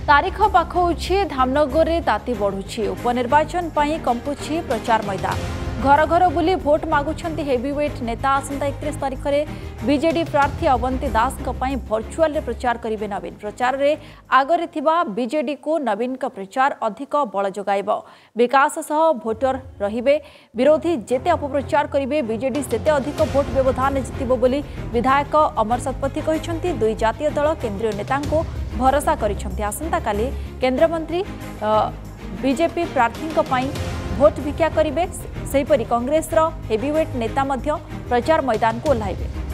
तारीख पाखौछि धामनगर में ताती बढ़ुछि उपनिर्वाचन पर कंपुछि प्रचार मैदान घर घर बुली भोट मागुछंती हेवीवेट नेता आसंता 31 तारीख में बीजेडी प्रार्थी अवंती दास भर्चुआल प्रचार करेंगे नवीन प्रचार रे आगरे थिबा बीजेडी को नवीन का प्रचार अधिक बल जोगाइब विकास सह भोटर रहिबे विरोधी जेते अपप्रचार करेंगे बीजेडी सेते अधिक भोट व्यवधान जितिबो बोली विधायक अमर शतपथी कहिसंती दुई जातीय दल केंद्रीय नेता भरोसा करिसंती आसंता काली केंद्र मंत्री बीजेपी प्रार्थी भोट भिक्षा करेंगे सेहीपरि कांग्रेस हेवीवेट नेता प्रचार मैदान को ओह्लाइबे।